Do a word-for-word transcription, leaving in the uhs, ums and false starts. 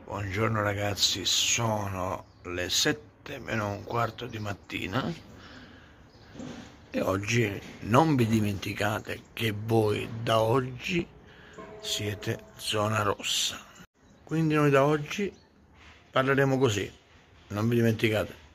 Buongiorno ragazzi, sono le sette meno un quarto di mattina e oggi non vi dimenticate che voi da oggi siete zona rossa. Quindi noi da oggi parleremo così, non vi dimenticate.